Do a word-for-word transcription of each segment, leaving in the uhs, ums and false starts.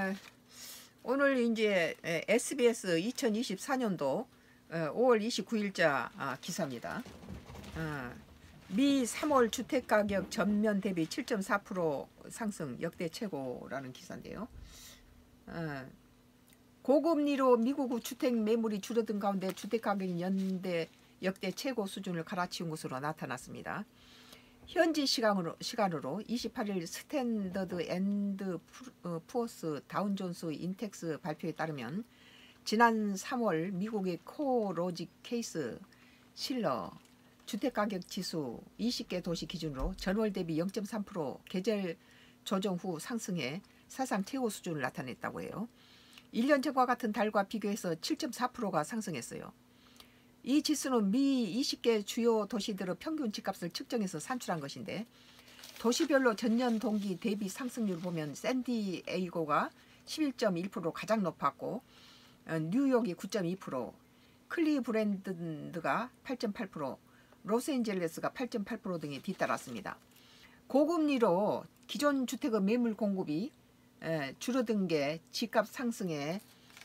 어, 오늘 이제 에스비에스 이천이십사 년도 오월 이십구일자 기사입니다. 어, 미 삼월 주택가격 전년 대비 칠 점 사 퍼센트 상승 역대 최고라는 기사인데요. 어, 고금리로 미국 주택 매물이 줄어든 가운데 주택가격이 연대 역대 최고 수준을 갈아치운 것으로 나타났습니다. 현지 시간으로, 시간으로 이십팔일 스탠더드 앤드 푸어스 다운존스 인텍스 발표에 따르면 지난 삼월 미국의 코로직 케이스 실러 주택가격 지수 이십 개 도시 기준으로 전월 대비 영 점 삼 퍼센트 계절 조정 후 상승해 사상 최고 수준을 나타냈다고 해요. 일 년 전과 같은 달과 비교해서 칠 점 사 퍼센트가 상승했어요. 이 지수는 미 이십 개 주요 도시들의 평균 집값을 측정해서 산출한 것인데, 도시별로 전년 동기 대비 상승률을 보면 샌디에이고가 십일 점 일 퍼센트 가장 높았고, 뉴욕이 구 점 이 퍼센트, 클리브랜드가 팔 점 팔 퍼센트, 로스앤젤레스가 팔 점 팔 퍼센트 등이 뒤따랐습니다. 고금리로 기존 주택의 매물 공급이 줄어든 게 집값 상승에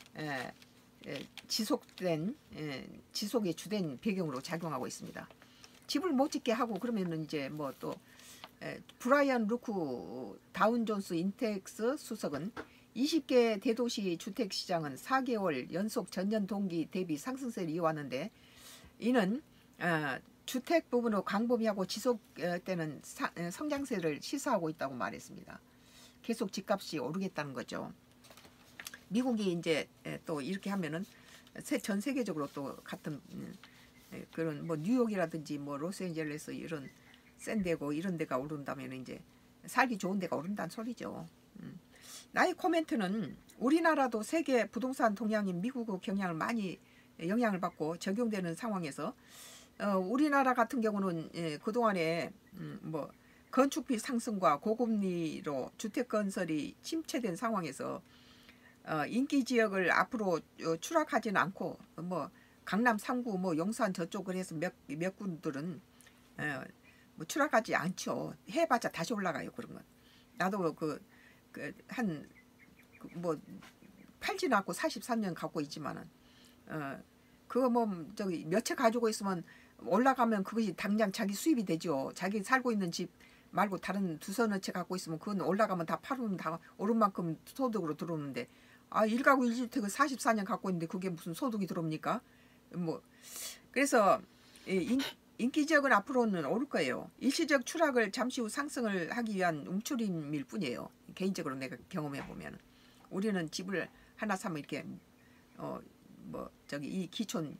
지속된 지속의 주된 배경으로 작용하고 있습니다. 집을 못 짓게 하고 그러면은 이제 뭐 또 브라이언 루크 다운존스 인텍스 수석은 이십 개 대도시 주택 시장은 사 개월 연속 전년 동기 대비 상승세를 이어왔는데, 이는 주택 부분으로 광범위하고 지속되는 성장세를 시사하고 있다고 말했습니다. 계속 집값이 오르겠다는 거죠. 미국이 이제 또 이렇게 하면은 전 세계적으로 또 같은 그런 뭐 뉴욕이라든지 뭐 로스앤젤레스 이런 샌디에고 이런 데가 오른다면 이제 살기 좋은 데가 오른다는 소리죠. 나의 코멘트는 우리나라도 세계 부동산 동향인 미국의 경향을 많이 영향을 받고 적용되는 상황에서 어, 우리나라 같은 경우는 예, 그동안에 음, 뭐 건축비 상승과 고금리로 주택 건설이 침체된 상황에서 어, 인기 지역을 앞으로 어, 추락하지는 않고 뭐 강남 삼 구 뭐 용산 저쪽을 해서 몇, 몇 군들은 어, 뭐 추락하지 않죠. 해봤자 다시 올라가요. 그런 건. 나도 그 한 뭐 팔지는 않고 사십삼 년 갖고 있지만은 어, 그거 뭐 저기 몇 채 가지고 있으면 올라가면 그것이 당장 자기 수입이 되죠. 자기 살고 있는 집 말고 다른 두서너 채 갖고 있으면 그건 올라가면 다 팔으면 다 오른 만큼 소득으로 들어오는데, 아 일가구 일주택을 사십사 년 갖고 있는데 그게 무슨 소득이 들어옵니까? 뭐 그래서 인, 인기 지역은 앞으로는 오를 거예요. 일시적 추락을 잠시 후 상승을 하기 위한 움츠림일 뿐이에요. 개인적으로 내가 경험해 보면 우리는 집을 하나 사면 이렇게 어 뭐 저기 이 기촌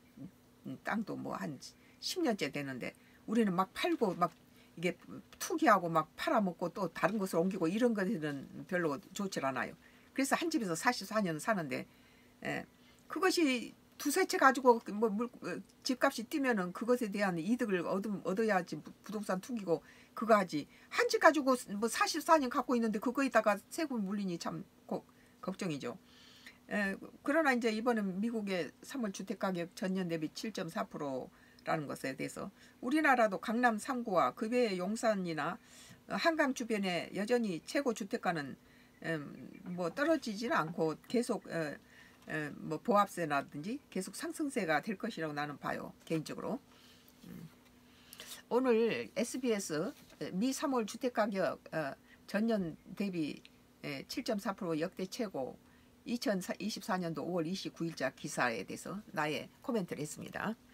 땅도 뭐 한 십 년째 되는데 우리는 막 팔고 막 이게 투기하고 막 팔아먹고 또 다른 곳으로 옮기고 이런 것들은 별로 좋지 않아요. 그래서 한 집에서 사십사 년 사는데 에, 그것이 두세 채 가지고 뭐 물, 집값이 뛰면은 그것에 대한 이득을 얻, 얻어야지 부동산 투기고 그거 하지. 한 집 가지고 뭐 사십사 년 갖고 있는데 그거에다가 세금 물리니 참 고, 걱정이죠. 에, 그러나 이제 이번엔 미국의 삼월 주택가격 전년 대비 칠 점 사 퍼센트라는 것에 대해서 우리나라도 강남 삼 구와 그 외의 용산이나 한강 주변에 여전히 최고 주택가는 음, 뭐 떨어지지는 않고 계속 에, 에, 뭐 보합세라든지 계속 상승세가 될 것이라고 나는 봐요. 개인적으로. 음. 오늘 에스비에스 미 삼월 주택가격 어, 전년 대비 칠 점 사 퍼센트 역대 최고 이천이십사 년도 오월 이십구일자 기사에 대해서 나의 코멘트를 했습니다.